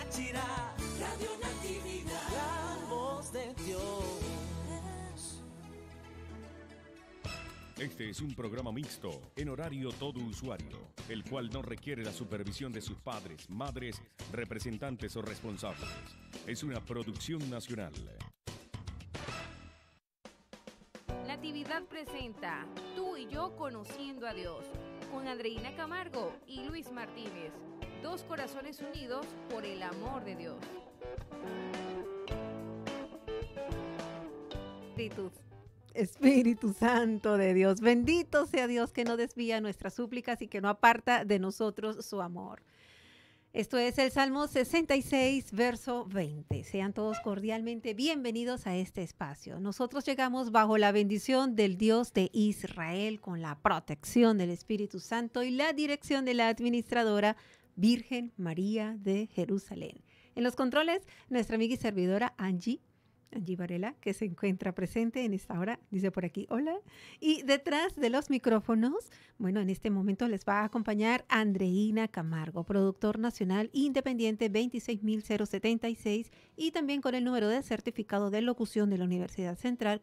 dirá Radio Natividad, la voz de Dios. Este es un programa mixto, en horario todo usuario, el cual no requiere la supervisión de sus padres, madres, representantes o responsables. Es una producción nacional. Natividad presenta Tú y yo conociendo a Dios, con Andreina Camargo y Luis Martínez. Dos corazones unidos por el amor de Dios. Espíritu Santo de Dios, bendito sea Dios que no desvía nuestras súplicas y que no aparta de nosotros su amor. Esto es el Salmo 66, verso 20. Sean todos cordialmente bienvenidos a este espacio. Nosotros llegamos bajo la bendición del Dios de Israel, con la protección del Espíritu Santo y la dirección de la administradora Virgen María de Jerusalén. En los controles, nuestra amiga y servidora Angie Varela, que se encuentra presente en esta hora, dice por aquí, hola. Y detrás de los micrófonos, bueno, en este momento les va a acompañar Andreina Camargo, productor nacional independiente 26076 y también con el número de certificado de locución de la Universidad Central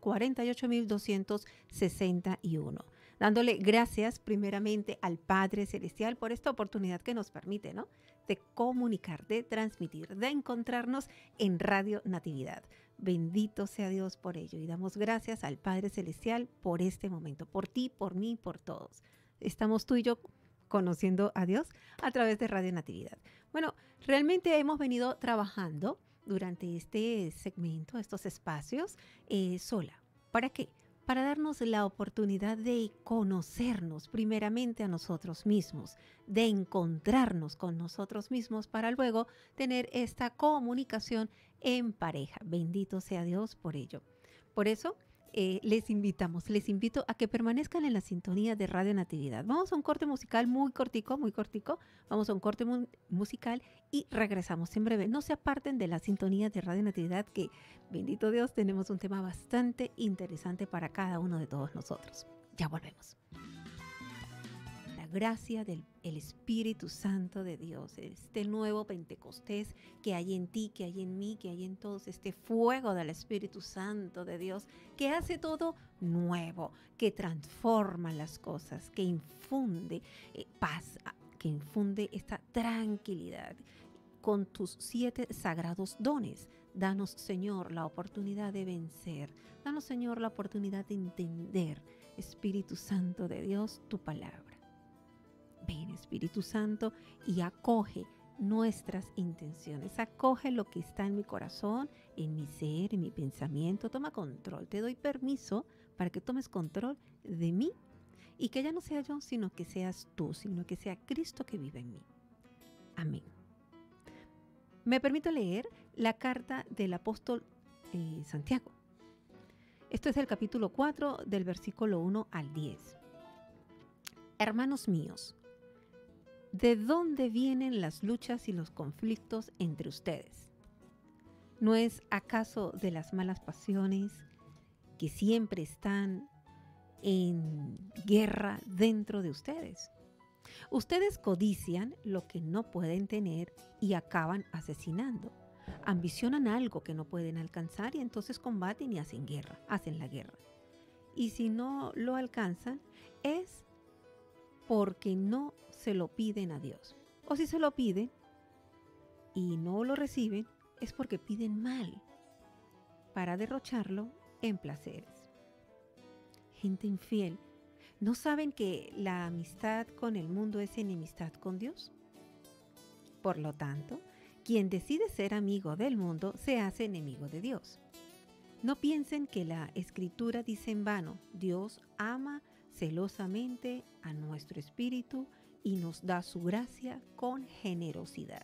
48261. Dándole gracias primeramente al Padre Celestial por esta oportunidad que nos permite, ¿no?, de comunicar, de transmitir, de encontrarnos en Radio Natividad. Bendito sea Dios por ello y damos gracias al Padre Celestial por este momento, por ti, por mí, por todos. Estamos tú y yo conociendo a Dios a través de Radio Natividad. Bueno, realmente hemos venido trabajando durante este segmento, estos espacios, sola. ¿Para qué? Para darnos la oportunidad de conocernos primeramente a nosotros mismos, de encontrarnos con nosotros mismos para luego tener esta comunicación en pareja. Bendito sea Dios por ello. Por eso les invito a que permanezcan en la sintonía de Radio Natividad. Vamos a un corte musical muy cortico. Vamos a un corte musical y regresamos en breve. No se aparten de la sintonía de Radio Natividad, que, bendito Dios, tenemos un tema bastante interesante para cada uno de todos nosotros. Ya volvemos. La gracia del Espíritu Santo de Dios, este nuevo Pentecostés que hay en ti, que hay en mí, que hay en todos, este fuego del Espíritu Santo de Dios que hace todo nuevo, que transforma las cosas, que infunde paz, que infunde esta tranquilidad. Con tus 7 sagrados dones, danos, Señor, la oportunidad de vencer. Danos, Señor, la oportunidad de entender, Espíritu Santo de Dios, tu palabra. Ven, Espíritu Santo, y acoge nuestras intenciones. Acoge lo que está en mi corazón, en mi ser, en mi pensamiento. Toma control. Te doy permiso para que tomes control de mí y que ya no sea yo, sino que seas tú, sino que sea Cristo que vive en mí. Amén. Me permito leer la carta del apóstol Santiago. Esto es el capítulo 4 del versículo 1 al 10. Hermanos míos, ¿de dónde vienen las luchas y los conflictos entre ustedes? ¿No es acaso de las malas pasiones que siempre están en guerra dentro de ustedes? Ustedes codician lo que no pueden tener y acaban asesinando. Ambicionan algo que no pueden alcanzar y entonces combaten y hacen la guerra. Y si no lo alcanzan, es porque no se lo piden a Dios. O si se lo piden y no lo reciben, es porque piden mal para derrocharlo en placeres. Gente infiel, ¿no saben que la amistad con el mundo es enemistad con Dios? Por lo tanto, quien decide ser amigo del mundo se hace enemigo de Dios. No piensen que la Escritura dice en vano: Dios ama celosamente a nuestro espíritu y nos da su gracia con generosidad.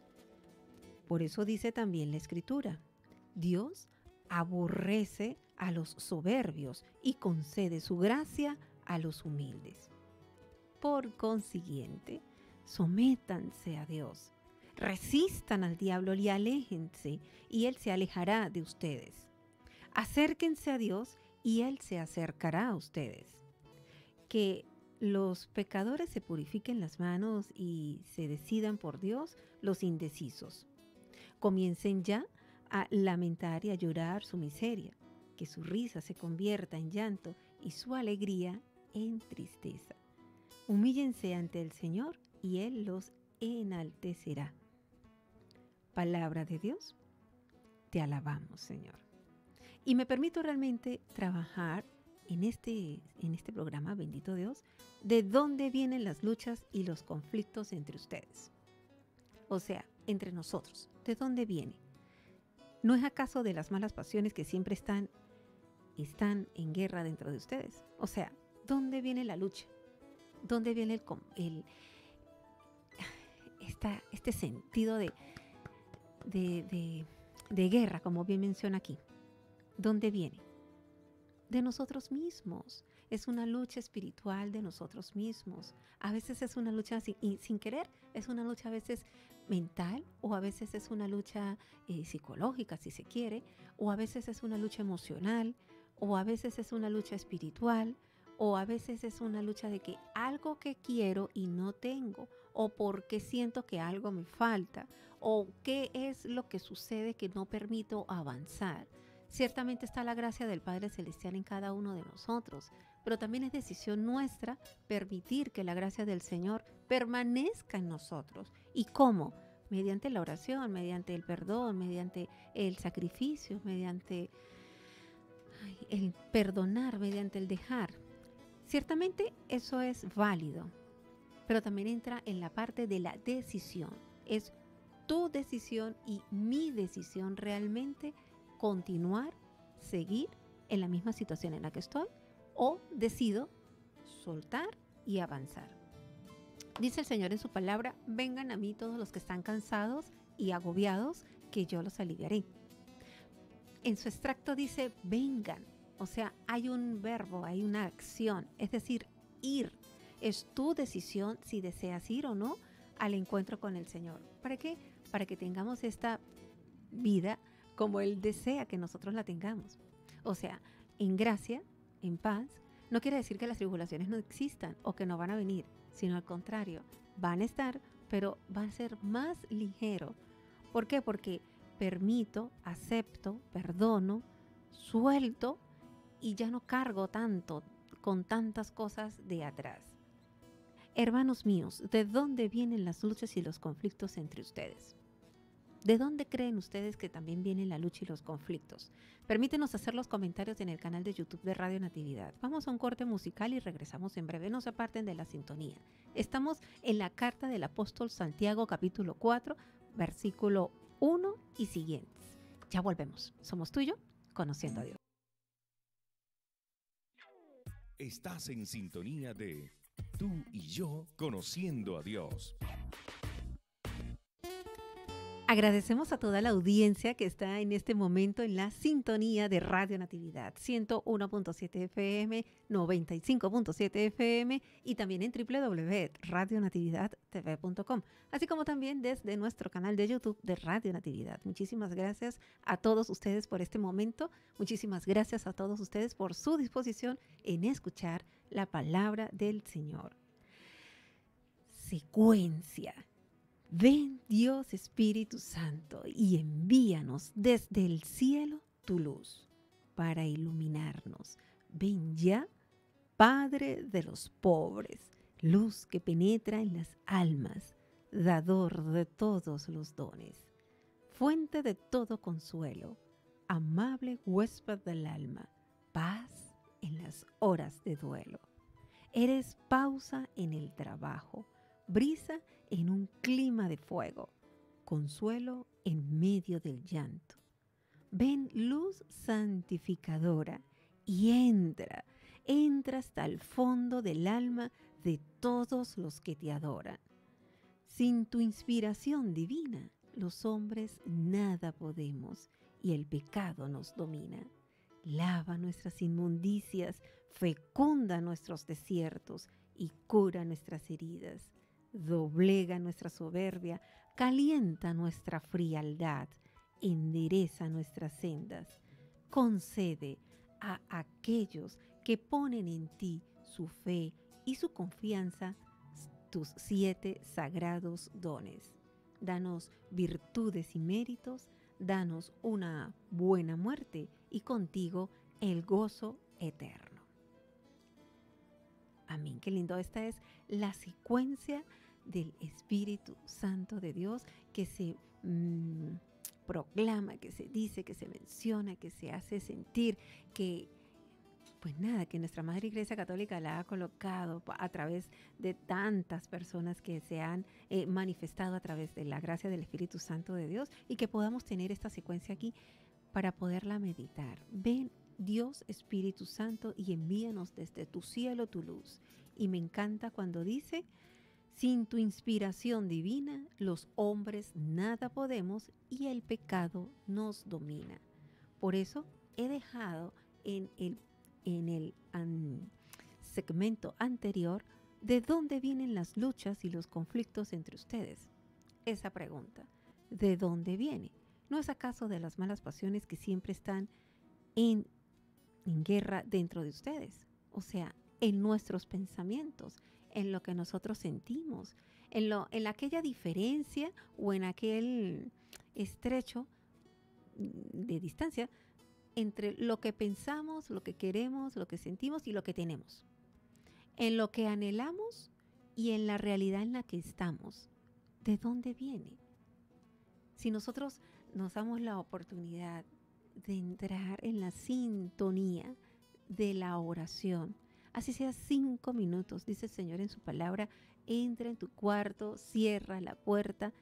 Por eso dice también la Escritura: Dios aborrece a los soberbios y concede su gracia a los humildes. Por consiguiente, sométanse a Dios, resistan al diablo y aléjense, y él se alejará de ustedes. Acérquense a Dios y él se acercará a ustedes. Que los pecadores se purifiquen las manos y se decidan por Dios los indecisos. Comiencen ya a lamentar y a llorar su miseria, que su risa se convierta en llanto y su alegría en tristeza. Humíllense ante el Señor y Él los enaltecerá. Palabra de Dios, te alabamos, Señor. Y me permito realmente trabajar en este programa, bendito Dios, de dónde vienen las luchas y los conflictos entre ustedes. O sea, entre nosotros, ¿de dónde viene? ¿No es acaso de las malas pasiones que siempre están en guerra dentro de ustedes? O sea, ¿dónde viene la lucha? ¿Dónde viene este sentido de guerra, como bien menciona aquí? ¿Dónde viene? De nosotros mismos. Es una lucha espiritual de nosotros mismos. A veces es una lucha sin querer, es una lucha a veces mental, o a veces es una lucha psicológica, si se quiere, o a veces es una lucha emocional, o a veces es una lucha espiritual, o a veces es una lucha de que algo que quiero y no tengo, o porque siento que algo me falta, o qué es lo que sucede que no permito avanzar. Ciertamente está la gracia del Padre Celestial en cada uno de nosotros, pero también es decisión nuestra permitir que la gracia del Señor permanezca en nosotros. ¿Y cómo? Mediante la oración, mediante el perdón, mediante el sacrificio, mediante el perdonar, mediante el dejar. Ciertamente eso es válido, pero también entra en la parte de la decisión. Es tu decisión y mi decisión realmente continuar, seguir en la misma situación en la que estoy, o decido soltar y avanzar. Dice el Señor en su palabra: vengan a mí todos los que están cansados y agobiados, que yo los aliviaré. En su extracto dice vengan, o sea, hay un verbo, hay una acción, es decir, ir. Es tu decisión si deseas ir o no al encuentro con el Señor. ¿Para qué? Para que tengamos esta vida como Él desea que nosotros la tengamos. O sea, en gracia, en paz. No quiere decir que las tribulaciones no existan o que no van a venir, sino al contrario, van a estar, pero va a ser más ligero. ¿Por qué? Porque permito, acepto, perdono, suelto y ya no cargo tanto con tantas cosas de atrás. Hermanos míos, ¿de dónde vienen las luchas y los conflictos entre ustedes? ¿De dónde creen ustedes que también viene la lucha y los conflictos? Permítenos hacer los comentarios en el canal de YouTube de Radio Natividad. Vamos a un corte musical y regresamos en breve. No se aparten de la sintonía. Estamos en la carta del apóstol Santiago, capítulo 4, versículo 1 y siguientes. Ya volvemos. Somos tú y yo, conociendo a Dios. Estás en sintonía de Tú y yo, conociendo a Dios. Agradecemos a toda la audiencia que está en este momento en la sintonía de Radio Natividad 101.7 FM, 95.7 FM y también en www.radionatividadtv.com, así como también desde nuestro canal de YouTube de Radio Natividad. Muchísimas gracias a todos ustedes por este momento. Muchísimas gracias a todos ustedes por su disposición en escuchar la palabra del Señor. Secuencia. Ven, Dios Espíritu Santo, y envíanos desde el cielo tu luz para iluminarnos. Ven ya, Padre de los pobres, luz que penetra en las almas, dador de todos los dones, fuente de todo consuelo, amable huésped del alma, paz en las horas de duelo. Eres pausa en el trabajo, brisa en un clima de fuego, consuelo en medio del llanto. Ven, luz santificadora, y entra hasta el fondo del alma de todos los que te adoran. Sin tu inspiración divina, los hombres nada podemos, y el pecado nos domina. Lava nuestras inmundicias, fecunda nuestros desiertos y cura nuestras heridas. Doblega nuestra soberbia, calienta nuestra frialdad, endereza nuestras sendas. Concede a aquellos que ponen en ti su fe y su confianza tus 7 sagrados dones. danos virtudes y méritos, danos una buena muerte y contigo el gozo eterno. Amén. Qué lindo. Esta es la secuencia del Espíritu Santo de Dios que se proclama, que se dice, que se menciona, que se hace sentir, que pues nada, que nuestra Madre Iglesia Católica la ha colocado a través de tantas personas que se han manifestado a través de la gracia del Espíritu Santo de Dios, y que podamos tener esta secuencia aquí para poderla meditar. Ven, Dios Espíritu Santo, y envíanos desde tu cielo tu luz. Y me encanta cuando dice: sin tu inspiración divina, los hombres nada podemos y el pecado nos domina. Por eso he dejado en el segmento anterior de dónde vienen las luchas y los conflictos entre ustedes. Esa pregunta, ¿de dónde viene? ¿No es acaso de las malas pasiones que siempre están en guerra dentro de ustedes? O sea, en nuestros pensamientos, en lo que nosotros sentimos, en aquella diferencia o en aquel estrecho de distancia entre lo que pensamos, lo que queremos, lo que sentimos y lo que tenemos. En lo que anhelamos y en la realidad en la que estamos. ¿De dónde viene? Si nosotros nos damos la oportunidad de entrar en la sintonía de la oración, así sea 5 minutos, dice el Señor en su palabra: entra en tu cuarto, cierra la puerta,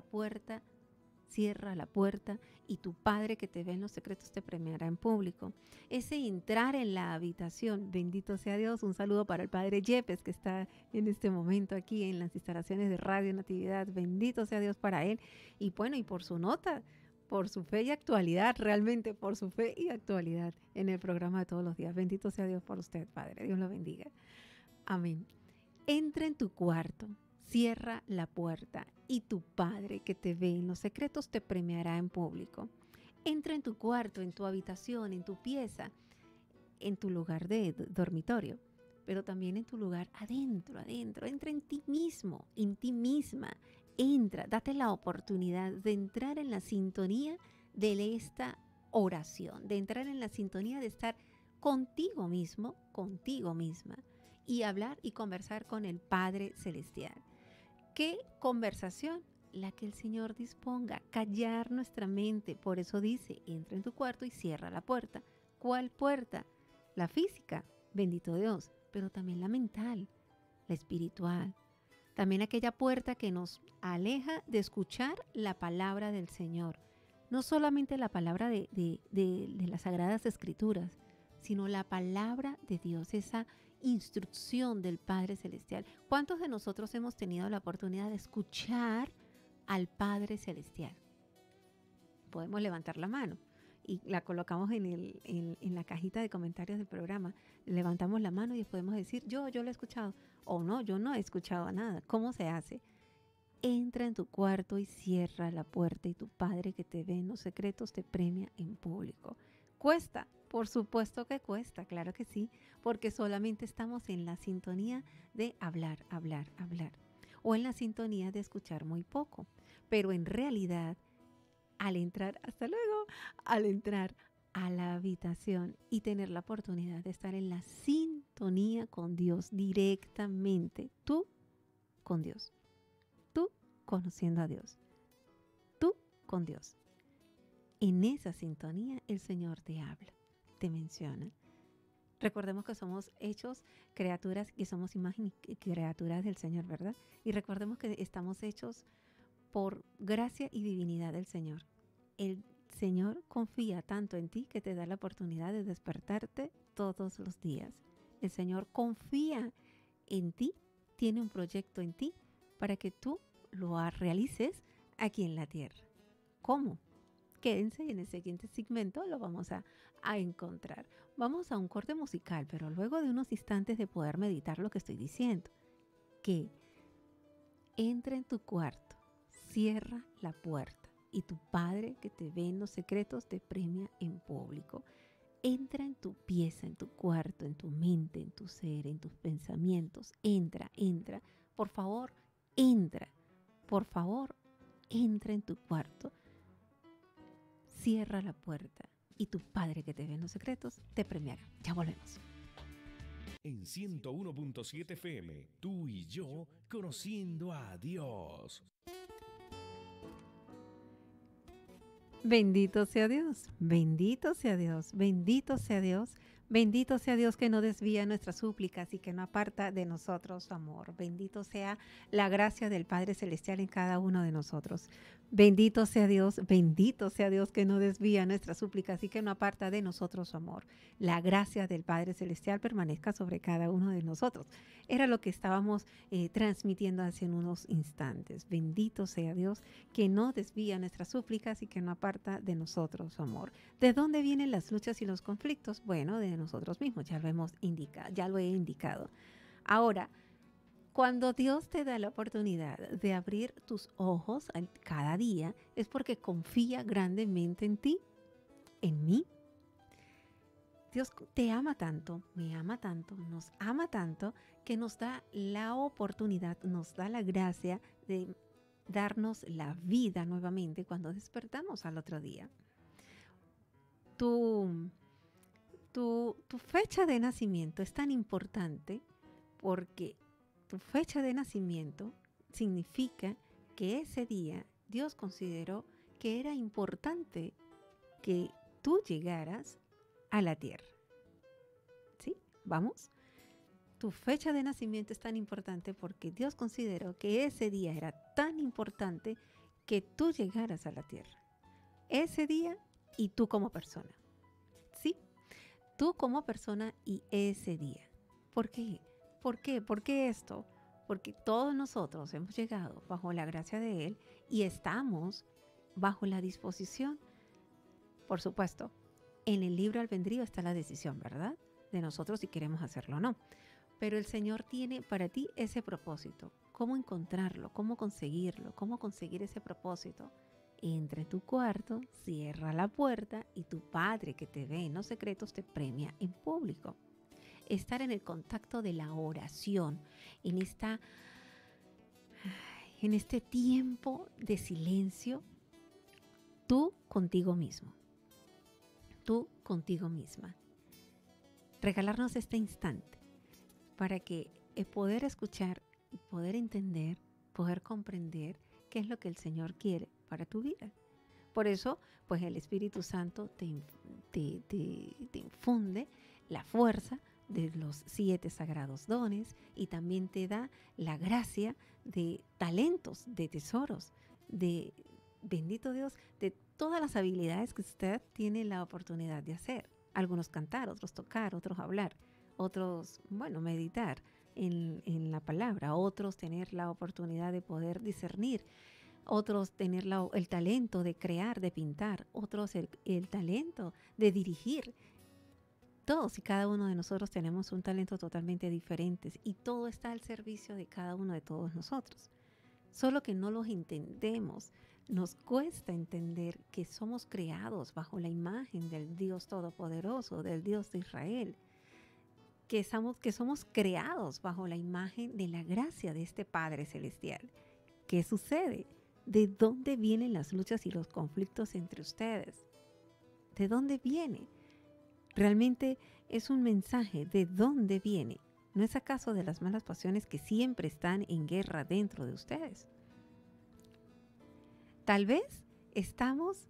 cierra la puerta, y tu Padre que te ve en los secretos te premiará en público. Ese entrar en la habitación, bendito sea Dios. Un saludo para el Padre Yepes, que está en este momento aquí en las instalaciones de Radio Natividad. Bendito sea Dios para él. Y bueno, y por su nota, por su fe y actualidad, realmente por su fe y actualidad en el programa de todos los días. Bendito sea Dios por usted, Padre. Dios lo bendiga. Amén. Entra en tu cuarto, cierra la puerta, y tu Padre que te ve en los secretos te premiará en público. Entra en tu cuarto, en tu habitación, en tu pieza, en tu lugar de dormitorio, pero también en tu lugar adentro. Entra en ti mismo, en ti misma. Entra, date la oportunidad de entrar en la sintonía de esta oración, de entrar en la sintonía de estar contigo mismo, contigo misma, y hablar y conversar con el Padre Celestial. ¿Qué conversación? La que el Señor disponga, callar nuestra mente. Por eso dice: entra en tu cuarto y cierra la puerta. ¿Cuál puerta? La física, bendito Dios, pero también la mental, la espiritual. También aquella puerta que nos aleja de escuchar la palabra del Señor. No solamente la palabra de las Sagradas Escrituras, sino la palabra de Dios, esa instrucción del Padre Celestial. ¿Cuántos de nosotros hemos tenido la oportunidad de escuchar al Padre Celestial? Podemos levantar la mano y la colocamos en la cajita de comentarios del programa. Levantamos la mano y podemos decir: yo lo he escuchado, o no, yo no he escuchado nada. ¿Cómo se hace? Entra en tu cuarto y cierra la puerta, y tu Padre que te ve en los secretos te premia en público. ¿Cuesta? Por supuesto que cuesta, claro que sí, porque solamente estamos en la sintonía de hablar, o en la sintonía de escuchar muy poco. Pero en realidad, al entrar a la habitación y tener la oportunidad de estar en la sintonía con Dios directamente, tú con Dios, tú conociendo a Dios, tú con Dios. En esa sintonía el Señor te habla, te menciona. Recordemos que somos hechos criaturas, que somos imagen y criaturas del Señor, ¿verdad? Y recordemos que estamos hechos por gracia y divinidad del Señor. El Señor confía tanto en ti que te da la oportunidad de despertarte todos los días. El Señor confía en ti, tiene un proyecto en ti para que tú lo realices aquí en la tierra. ¿Cómo? Quédense, y en el siguiente segmento lo vamos a encontrar. Vamos a un corte musical, pero luego de unos instantes de poder meditar lo que estoy diciendo. Que entra en tu cuarto, cierra la puerta, y tu Padre que te ve en los secretos te premia en público. Entra en tu pieza, en tu cuarto, en tu mente, en tu ser, en tus pensamientos. Entra. Por favor, entra. Por favor, entra en tu cuarto, cierra la puerta y tu Padre que te ve en los secretos te premiará. Ya volvemos. En 101.7 FM, tú y yo conociendo a Dios. Bendito sea Dios, bendito sea Dios, bendito sea Dios, bendito sea Dios que no desvía nuestras súplicas y que no aparta de nosotros su amor. Bendito sea la gracia del Padre Celestial en cada uno de nosotros. Bendito sea Dios que no desvía nuestras súplicas y que no aparta de nosotros su amor. La gracia del Padre Celestial permanezca sobre cada uno de nosotros. Era lo que estábamos transmitiendo hace unos instantes. Bendito sea Dios que no desvía nuestras súplicas y que no aparta de nosotros su amor. ¿De dónde vienen las luchas y los conflictos? Bueno, de nosotros mismos, ya lo he indicado. Ahora, cuando Dios te da la oportunidad de abrir tus ojos cada día, es porque confía grandemente en ti, en mí. Dios te ama tanto, me ama tanto, nos ama tanto, que nos da la oportunidad, nos da la gracia de darnos la vida nuevamente cuando despertamos al otro día. Tu fecha de nacimiento es tan importante porque tu fecha de nacimiento significa que ese día Dios consideró que era importante que tú llegaras a la tierra. ¿Sí? ¿Vamos? Tu fecha de nacimiento es tan importante porque Dios consideró que ese día era tan importante que tú llegaras a la tierra. Ese día y tú como persona. ¿Sí? Tú como persona y ese día. ¿Por qué? ¿Por qué? ¿Por qué esto? Porque todos nosotros hemos llegado bajo la gracia de Él y estamos bajo la disposición. Por supuesto, en el libre albedrío está la decisión, ¿verdad? De nosotros si queremos hacerlo o no. Pero el Señor tiene para ti ese propósito. ¿Cómo encontrarlo? ¿Cómo conseguirlo? ¿Cómo conseguir ese propósito? Entra en tu cuarto, cierra la puerta y tu Padre que te ve en los secretos te premia en público. Estar en el contacto de la oración, en este tiempo de silencio, tú contigo mismo, tú contigo misma. Regalarnos este instante para que poder escuchar, poder entender, poder comprender qué es lo que el Señor quiere para tu vida. Por eso, pues el Espíritu Santo te infunde la fuerza de los 7 sagrados dones y también te da la gracia de talentos, de tesoros, de, bendito Dios, de todas las habilidades que usted tiene la oportunidad de hacer. Algunos cantar, otros tocar, otros hablar, otros, meditar en la palabra, otros tener la oportunidad de poder discernir, otros tener el talento de crear, de pintar, otros el talento de dirigir. Todos y cada uno de nosotros tenemos un talento totalmente diferente y todo está al servicio de cada uno de todos nosotros. Solo que no los entendemos. Nos cuesta entender que somos creados bajo la imagen del Dios Todopoderoso, del Dios de Israel. Que somos creados bajo la imagen de la gracia de este Padre Celestial. ¿Qué sucede? ¿De dónde vienen las luchas y los conflictos entre ustedes? ¿De dónde viene? Realmente es un mensaje de dónde viene. ¿No es acaso de las malas pasiones que siempre están en guerra dentro de ustedes? Tal vez estamos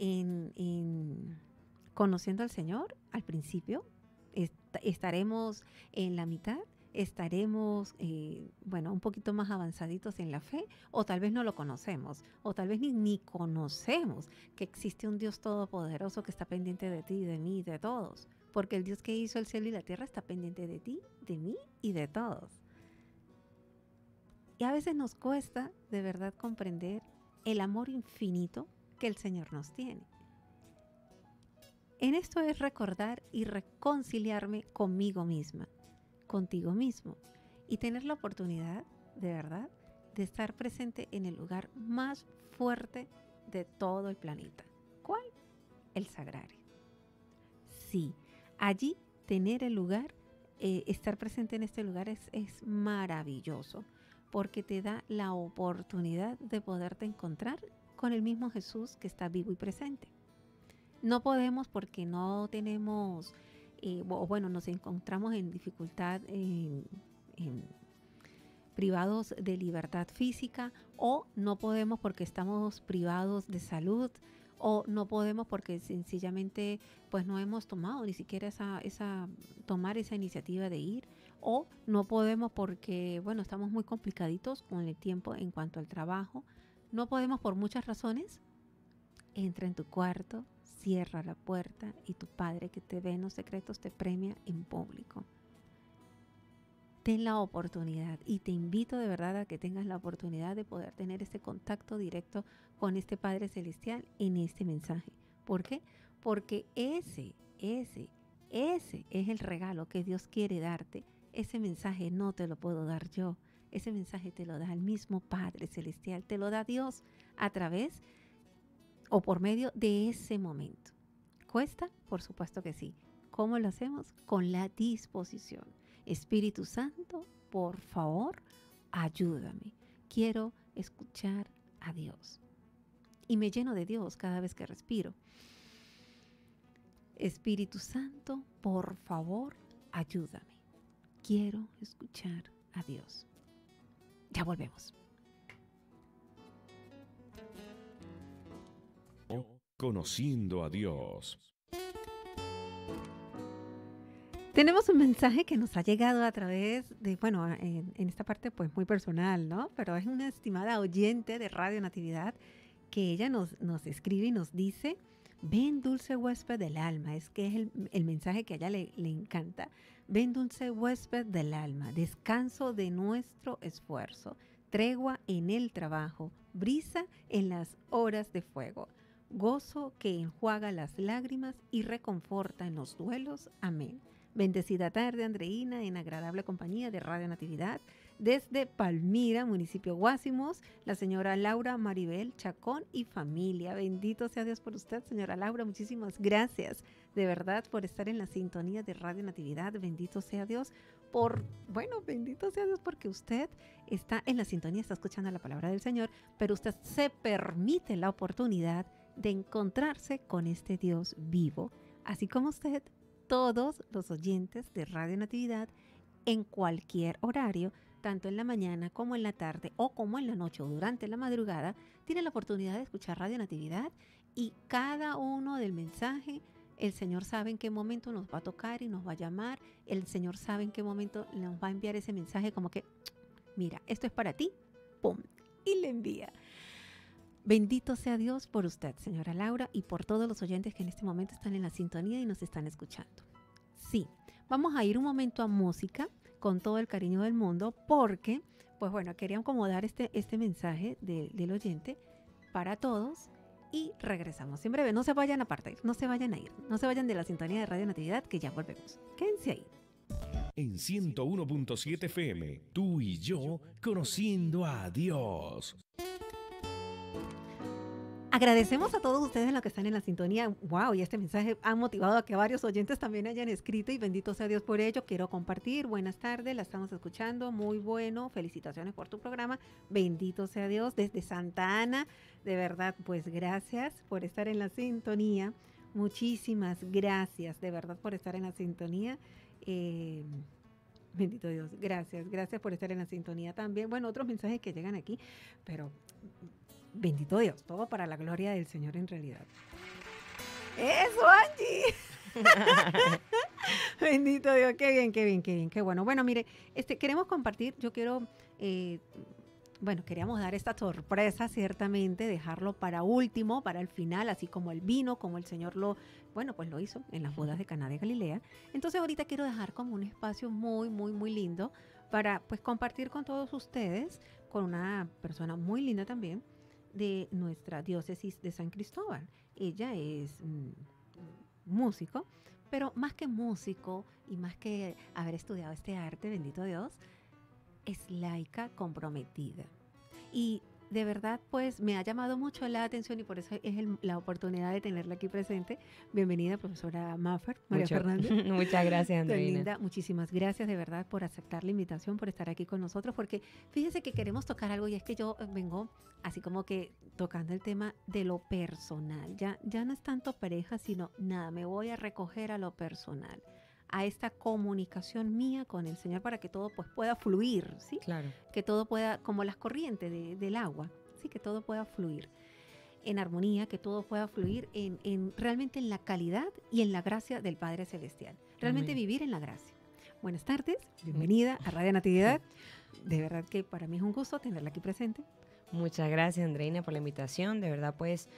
conociendo al Señor al principio, estaremos en la mitad, estaremos un poquito más avanzaditos en la fe, o tal vez no lo conocemos, o tal vez ni conocemos que existe un Dios todopoderoso que está pendiente de ti, de mí, de todos, porque el Dios que hizo el cielo y la tierra está pendiente de ti, de mí y de todos. Y a veces nos cuesta de verdad comprender el amor infinito que el Señor nos tiene. En esto es recordar y reconciliarme conmigo misma, contigo mismo, y tener la oportunidad, de verdad, de estar presente en el lugar más fuerte de todo el planeta. ¿Cuál? El sagrario. Sí, allí tener el lugar, estar presente en este lugar es maravilloso, porque te da la oportunidad de poderte encontrar con el mismo Jesús que está vivo y presente. No podemos porque no tenemos, nos encontramos en dificultad en privados de libertad física, o no podemos porque estamos privados de salud, o no podemos porque sencillamente pues no hemos tomado ni siquiera tomar esa iniciativa de ir, o no podemos porque estamos muy complicaditos con el tiempo en cuanto al trabajo. No podemos por muchas razones. Entra en tu cuarto, cierra la puerta y tu Padre que te ve en los secretos te premia en público. Ten la oportunidad, y te invito de verdad a que tengas la oportunidad de poder tener ese contacto directo con este Padre Celestial en este mensaje. ¿Por qué? Porque ese es el regalo que Dios quiere darte. Ese mensaje no te lo puedo dar yo. Ese mensaje te lo da el mismo Padre Celestial, te lo da Dios a través o por medio de ese momento. ¿Cuesta? Por supuesto que sí. ¿Cómo lo hacemos? Con la disposición. Espíritu Santo, por favor, ayúdame. Quiero escuchar a Dios. Y me lleno de Dios cada vez que respiro. Espíritu Santo, por favor, ayúdame. Quiero escuchar a Dios. Ya volvemos. Conociendo a Dios. Tenemos un mensaje que nos ha llegado a través de, en esta parte pues muy personal, ¿no? Pero es una estimada oyente de Radio Natividad que ella nos escribe y nos dice: ven dulce huésped del alma. Es que es el mensaje que a ella le encanta. Ven dulce huésped del alma, descanso de nuestro esfuerzo, tregua en el trabajo, brisa en las horas de fuego, gozo que enjuaga las lágrimas y reconforta en los duelos. Amén. Bendecida tarde, Andreina, en agradable compañía de Radio Natividad. Desde Palmira, municipio Guásimos, la señora Laura Maribel Chacón y familia. Bendito sea Dios por usted, señora Laura. Muchísimas gracias, de verdad, por estar en la sintonía de Radio Natividad. Bendito sea Dios bendito sea Dios porque usted está en la sintonía, está escuchando la palabra del Señor, pero usted se permite la oportunidad de encontrarse con este Dios vivo, así como usted, todos los oyentes de Radio Natividad, en cualquier horario, tanto en la mañana como en la tarde o como en la noche o durante la madrugada, tiene la oportunidad de escuchar Radio Natividad, y cada uno del mensaje, el Señor sabe en qué momento nos va a tocar y nos va a llamar. El Señor sabe en qué momento nos va a enviar ese mensaje como que, mira, esto es para ti, ¡pum!, y le envía. Bendito sea Dios por usted, señora Laura, y por todos los oyentes que en este momento están en la sintonía y nos están escuchando. Sí, vamos a ir un momento a música con todo el cariño del mundo porque, quería acomodar este mensaje del oyente para todos y regresamos en breve. No se vayan a partir, no se vayan a ir, no se vayan de la sintonía de Radio Natividad, que ya volvemos. Quédense ahí. En 101.7 FM, tú y yo conociendo a Dios. Agradecemos a todos ustedes los que están en la sintonía. Wow, y este mensaje ha motivado a que varios oyentes también hayan escrito, y bendito sea Dios por ello. Quiero compartir. Buenas tardes, la estamos escuchando. Muy bueno. Felicitaciones por tu programa. Bendito sea Dios. Desde Santa Ana, de verdad, pues gracias por estar en la sintonía. Muchísimas gracias, de verdad, por estar en la sintonía. Bendito Dios. Gracias por estar en la sintonía también. Bueno, otros mensajes que llegan aquí, pero bendito Dios, todo para la gloria del Señor en realidad. ¡Eso, Angie! Bendito Dios, qué bien, qué bueno. Bueno, mire, queremos compartir, queríamos dar esta sorpresa, ciertamente, dejarlo para último, para el final, así como el vino, como el Señor lo hizo en las bodas de Caná de Galilea. Entonces ahorita quiero dejar como un espacio muy, muy, muy lindo para pues compartir con todos ustedes, con una persona muy linda también, de nuestra diócesis de San Cristóbal. Ella es músico, pero más que músico y más que haber estudiado este arte, bendito Dios, es laica comprometida. Y de verdad, pues me ha llamado mucho la atención y por eso es la oportunidad de tenerla aquí presente. Bienvenida, profesora Maffer, María Fernández. Muchas gracias, Tan Andreina. linda, muchísimas gracias de verdad por aceptar la invitación, por estar aquí con nosotros, porque fíjese que queremos tocar algo y es que yo vengo así como que tocando el tema de lo personal. Ya no es tanto pareja, sino nada, me voy a recoger a lo personal, a esta comunicación mía con el Señor para que todo pues pueda fluir, ¿sí? Claro. Que todo pueda, como las corrientes del agua, ¿sí? Que todo pueda fluir en armonía, que todo pueda fluir realmente en la calidad y en la gracia del Padre Celestial. Realmente Amén. vivir en la gracia. Buenas tardes, bienvenida a Radio Natividad. De verdad que para mí es un gusto tenerla aquí presente. Muchas gracias, Andreina, por la invitación. De verdad, pues,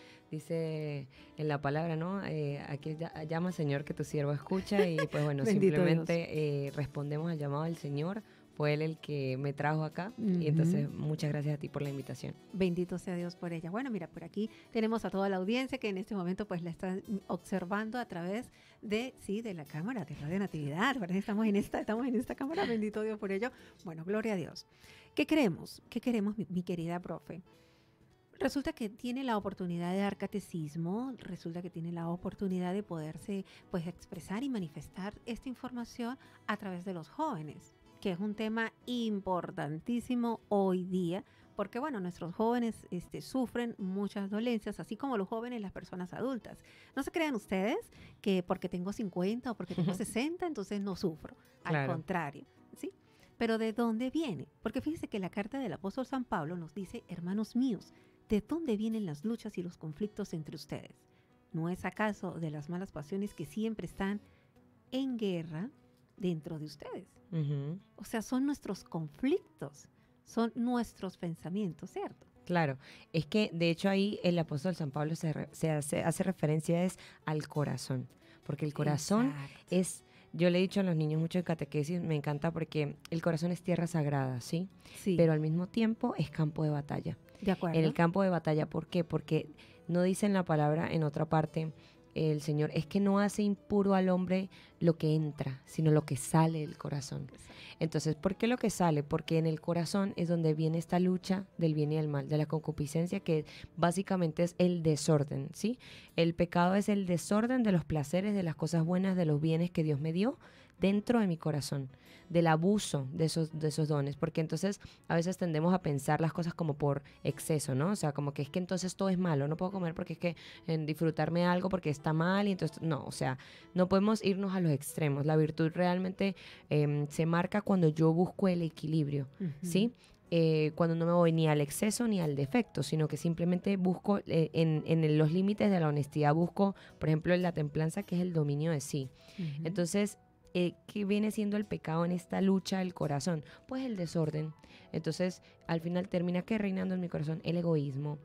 dice en la palabra, ¿no? Aquí llama al Señor que tu siervo escucha y pues bueno, Bendito simplemente respondemos al llamado del Señor. Fue Él el que me trajo acá y entonces muchas gracias a ti por la invitación. Bendito sea Dios por ella. Bueno, mira, por aquí tenemos a toda la audiencia que en este momento pues la están observando a través de la cámara de Radio Natividad. ¿Verdad? Estamos en esta cámara, bendito Dios por ello. Bueno, gloria a Dios. ¿Qué queremos? ¿Qué queremos, mi querida profe? Resulta que tiene la oportunidad de dar catecismo, resulta que tiene la oportunidad de poderse pues expresar y manifestar esta información a través de los jóvenes, que es un tema importantísimo hoy día, porque bueno, nuestros jóvenes sufren muchas dolencias, así como los jóvenes, las personas adultas. No se crean ustedes que porque tengo 50 o porque tengo 60, entonces no sufro. Al contrario, ¿sí? Pero ¿de dónde viene? Porque fíjense que la carta del apóstol San Pablo nos dice, hermanos míos, ¿de dónde vienen las luchas y los conflictos entre ustedes? ¿No es acaso de las malas pasiones que siempre están en guerra dentro de ustedes? O sea, son nuestros conflictos, son nuestros pensamientos, ¿cierto? Claro, es que de hecho ahí el apóstol San Pablo hace referencia al corazón, porque el corazón es, yo le he dicho a los niños mucho en catequesis, me encanta porque el corazón es tierra sagrada, ¿sí? Sí. Pero al mismo tiempo es campo de batalla. De acuerdo. En el campo de batalla, ¿por qué? Porque no dice en la palabra, en otra parte, el Señor, es que no hace impuro al hombre lo que entra, sino lo que sale del corazón. Entonces, ¿por qué lo que sale? Porque en el corazón es donde viene esta lucha del bien y del mal, de la concupiscencia, que básicamente es el desorden, ¿sí? El pecado es el desorden de los placeres, de las cosas buenas, de los bienes que Dios me dio dentro de mi corazón, del abuso de esos dones, porque entonces a veces tendemos a pensar las cosas como por exceso, ¿no? O sea, como que es que entonces todo es malo, no puedo comer porque es que disfrutarme algo porque está mal y entonces, no, o sea, no podemos irnos a los extremos. La virtud realmente se marca cuando yo busco el equilibrio, ¿sí? Cuando no me voy ni al exceso ni al defecto, sino que simplemente busco en los límites de la honestidad, busco, por ejemplo, en la templanza, que es el dominio de sí. Entonces, ¿qué viene siendo el pecado en esta lucha del corazón? Pues el desorden. Entonces, al final termina que reinando en mi corazón el egoísmo.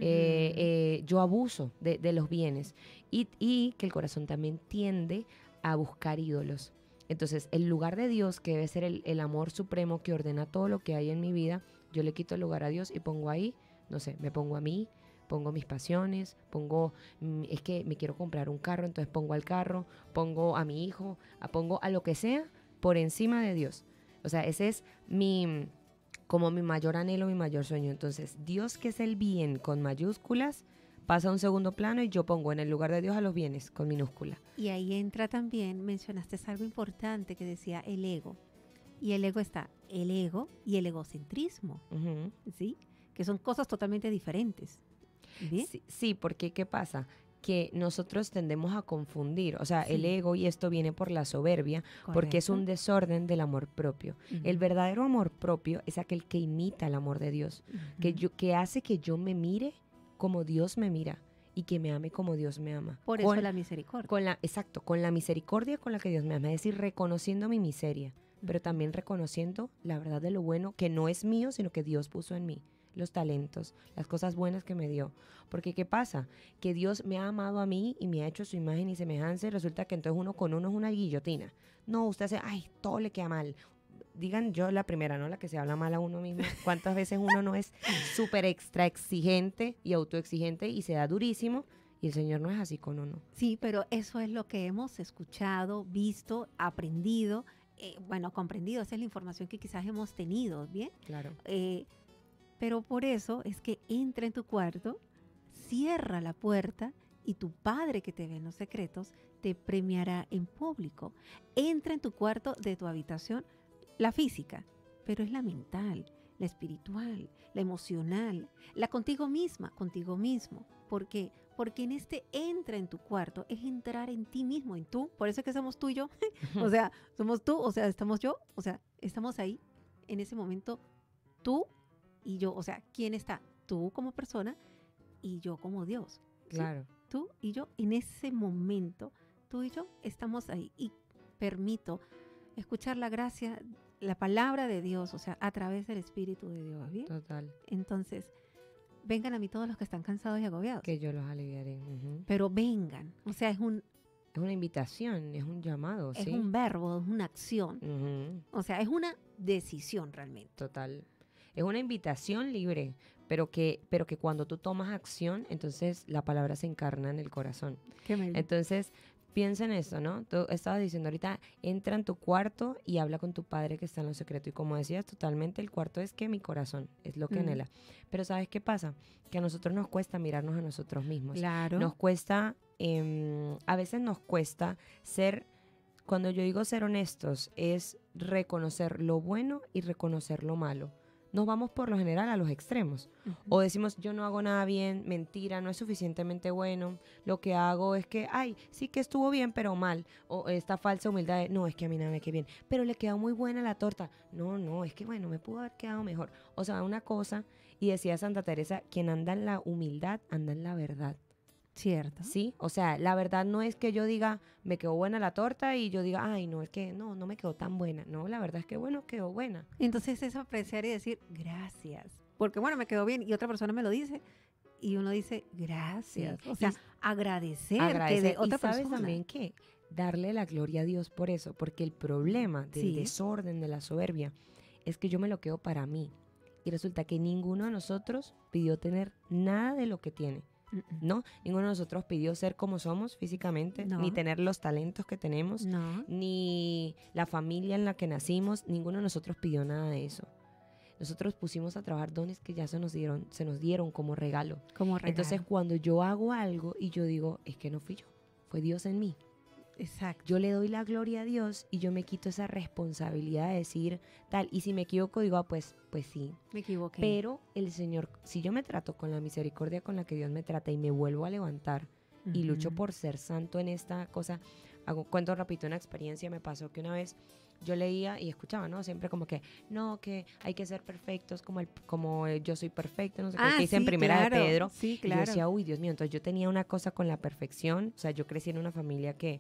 Yo abuso de los bienes y que el corazón también tiende a buscar ídolos. Entonces, el lugar de Dios, que debe ser el amor supremo que ordena todo lo que hay en mi vida, yo le quito el lugar a Dios y pongo ahí, no sé, me pongo a mí, pongo mis pasiones, es que me quiero comprar un carro, entonces pongo al carro, pongo a mi hijo, pongo a lo que sea por encima de Dios. O sea, ese es como mi mayor anhelo, mi mayor sueño. Entonces, Dios, que es el bien con mayúsculas, pasa a un segundo plano y yo pongo en el lugar de Dios a los bienes con minúscula. Y ahí entra también, mencionaste algo importante que decía el ego. Y el ego está, el ego y el egocentrismo, ¿sí? Que son cosas totalmente diferentes. ¿Bien? Sí, porque ¿qué pasa? Que nosotros tendemos a confundir, o sea, el ego, y esto viene por la soberbia, porque es un desorden del amor propio. El verdadero amor propio es aquel que imita el amor de Dios, que hace que yo me mire como Dios me mira y que me ame como Dios me ama. Por eso la misericordia. Exacto, con la misericordia con la que Dios me ama, es decir, reconociendo mi miseria, pero también reconociendo la verdad de lo bueno que no es mío, sino que Dios puso en mí. Los talentos, las cosas buenas que me dio. Porque ¿qué pasa? Que Dios me ha amado a mí y me ha hecho su imagen y semejanza y resulta que entonces uno con uno es una guillotina. No, usted hace, ay, todo le queda mal. Digan yo la primera, ¿no? La que se habla mal a uno mismo. ¿Cuántas veces uno no es súper extra exigente y autoexigente y se da durísimo? Y el Señor no es así con uno. Sí, pero eso es lo que hemos escuchado, visto, aprendido. Comprendido. Esa es la información que quizás hemos tenido, ¿bien? Claro. Pero por eso es que entra en tu cuarto, cierra la puerta y tu Padre que te ve en los secretos te premiará en público. Entra en tu cuarto de tu habitación, la física, pero es la mental, la espiritual, la emocional, la contigo misma, contigo mismo. ¿Por qué? Porque en este entra en tu cuarto es entrar en ti mismo, en tú. Por eso es que somos tú y yo. O sea, somos tú, o sea, estamos yo, o sea, estamos ahí en ese momento tú y yo. O sea, ¿quién está? Tú como persona y yo como Dios. ¿Sí? Claro. Tú y yo en ese momento, tú y yo estamos ahí. Y permito escuchar la gracia, la palabra de Dios, o sea, a través del Espíritu de Dios, ¿bien? Total. Entonces, vengan a mí todos los que están cansados y agobiados. Que yo los aliviaré. Ujú. Pero vengan, o sea, Es una invitación, es un llamado, es ¿sí? un verbo, es una acción. Ujú. O sea, es una decisión realmente. Total. Es una invitación libre, pero que cuando tú tomas acción, entonces la palabra se encarna en el corazón. Entonces, piensa en eso, ¿no? Tú estabas diciendo ahorita, entra en tu cuarto y habla con tu Padre que está en lo secreto. Y como decías, totalmente el cuarto es que mi corazón, es lo que anhela. Pero ¿sabes qué pasa? Que a nosotros nos cuesta mirarnos a nosotros mismos. Claro. Nos cuesta, a veces nos cuesta ser, cuando yo digo ser honestos, es reconocer lo bueno y reconocer lo malo. Nos vamos por lo general a los extremos. O decimos, yo no hago nada bien, mentira, no es suficientemente bueno. Lo que hago es que, ay, sí que estuvo bien, pero mal. O esta falsa humildad de, no, es que a mí nada me queda bien. Pero le quedó muy buena la torta. No, es que bueno, me pudo haber quedado mejor. O sea, una cosa, y decía Santa Teresa, quien anda en la humildad, anda en la verdad. Cierto. Sí, o sea, la verdad no es que yo diga, me quedó buena la torta y yo diga, ay, no, es que no me quedó tan buena. No, la verdad es que, bueno, quedó buena. Entonces es apreciar y decir gracias. Porque bueno, me quedó bien y otra persona me lo dice y uno dice gracias. Sí. O sea, Y agradecer que agradecer. de otra y sabes persona. también que darle la gloria a Dios por eso, porque el problema del Sí. desorden, de la soberbia, es que yo me lo quedo para mí. Y resulta que ninguno de nosotros pidió tener nada de lo que tiene. ¿No? Ninguno de nosotros pidió ser como somos físicamente, No. ni tener los talentos que tenemos, No. ni la familia en la que nacimos. Ninguno de nosotros pidió nada de eso. Nosotros pusimos a trabajar dones que ya se nos dieron como regalo. Como regalo. Entonces, cuando yo hago algo y yo digo, es que no fui yo, fue Dios en mí. Exacto. Yo le doy la gloria a Dios y yo me quito esa responsabilidad de decir tal. Y si me equivoco, digo, pues sí. Me equivoqué. Pero el Señor, si yo me trato con la misericordia con la que Dios me trata y me vuelvo a levantar y lucho por ser santo en esta cosa, cuento rapidito una experiencia. Me pasó que una vez yo leía y escuchaba, ¿no? Siempre como que, no, que hay que ser perfectos como yo soy perfecto, no sé qué, que dice en primera claro. de Pedro. Sí, Y claro. yo decía, uy, Dios mío, entonces yo tenía una cosa con la perfección. O sea, yo crecí en una familia que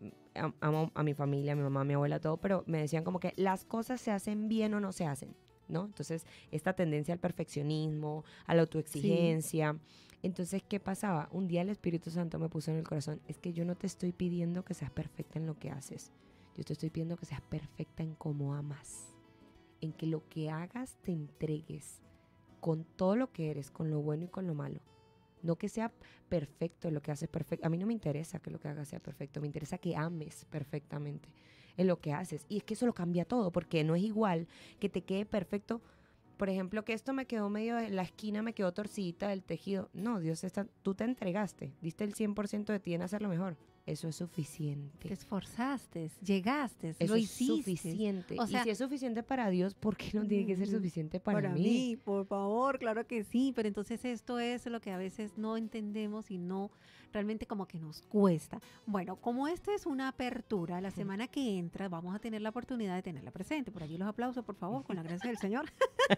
amo a mi familia, a mi mamá, a mi abuela, todo, pero me decían como que las cosas se hacen bien o no se hacen, ¿no? Entonces, esta tendencia al perfeccionismo, a la autoexigencia. Entonces, ¿qué pasaba? Un día el Espíritu Santo me puso en el corazón, es que yo no te estoy pidiendo que seas perfecta en lo que haces. Yo te estoy pidiendo que seas perfecta en cómo amas. En que lo que hagas te entregues con todo lo que eres, con lo bueno y con lo malo. No que sea perfecto lo que haces perfecto. A mí no me interesa que lo que hagas sea perfecto. Me interesa que ames perfectamente en lo que haces. Y es que eso lo cambia todo, porque no es igual que te quede perfecto. Por ejemplo, que esto me quedó medio de la esquina, me quedó torcidita del tejido. No, tú te entregaste, diste el 100% de ti en hacerlo mejor. Eso es suficiente. Te esforzaste, llegaste, Eso lo es hiciste. suficiente. O sea, y si es suficiente para Dios, ¿por qué no tiene que ser suficiente para mí? Por favor, claro que sí, pero entonces esto es lo que a veces no entendemos y no realmente como que nos cuesta. Bueno, como esta es una apertura, la semana que entra vamos a tener la oportunidad de tenerla presente. Por allí los aplausos, por favor, con la gracia del Señor.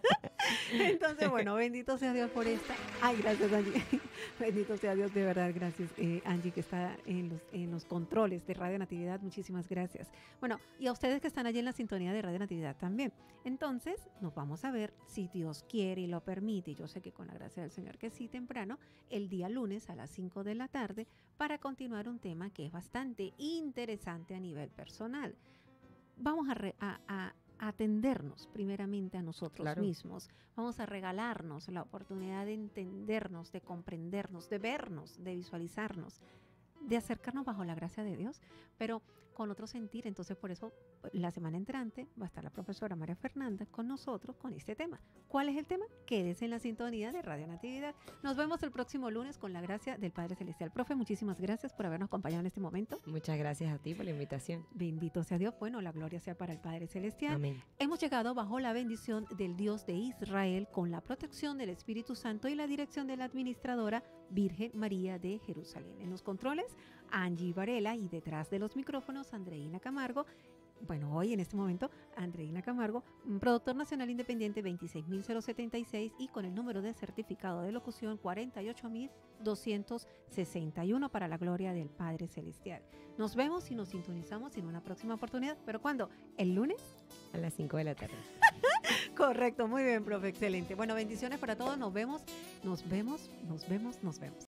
Entonces, bueno, bendito sea Dios por esta. Ay, gracias, Angie. Bendito sea Dios, de verdad, gracias, Angie, que está en los controles de Radio Natividad. Muchísimas gracias. Bueno, y a ustedes que están allí en la sintonía de Radio Natividad también. Entonces, nos vamos a ver, si Dios quiere y lo permite, y yo sé que con la gracia del Señor que sí, temprano, el día lunes a las 5 de la tarde, para continuar un tema que es bastante interesante a nivel personal. Vamos a atendernos primeramente a nosotros mismos. Vamos a regalarnos la oportunidad de entendernos, de comprendernos, de vernos, de visualizarnos, de acercarnos bajo la gracia de Dios. Pero con otro sentir. Entonces, por eso, la semana entrante va a estar la profesora María Fernanda con nosotros con este tema. ¿Cuál es el tema? Quédese en la sintonía de Radio Natividad. Nos vemos el próximo lunes con la gracia del Padre Celestial. Profe, muchísimas gracias por habernos acompañado en este momento. Muchas gracias a ti por la invitación. Bendito sea Dios. Bueno, la gloria sea para el Padre Celestial. Amén. Hemos llegado bajo la bendición del Dios de Israel con la protección del Espíritu Santo y la dirección de la administradora Virgen María de Jerusalén. En los controles, Angie Varela, y detrás de los micrófonos, Andreina Camargo. Bueno, hoy en este momento, Andreina Camargo, productor nacional independiente 26.076 y con el número de certificado de locución 48.261 para la gloria del Padre Celestial. Nos vemos y nos sintonizamos en una próxima oportunidad. ¿Pero cuándo? ¿El lunes? A las 5 de la tarde. Correcto, muy bien, profe, excelente. Bueno, bendiciones para todos. Nos vemos.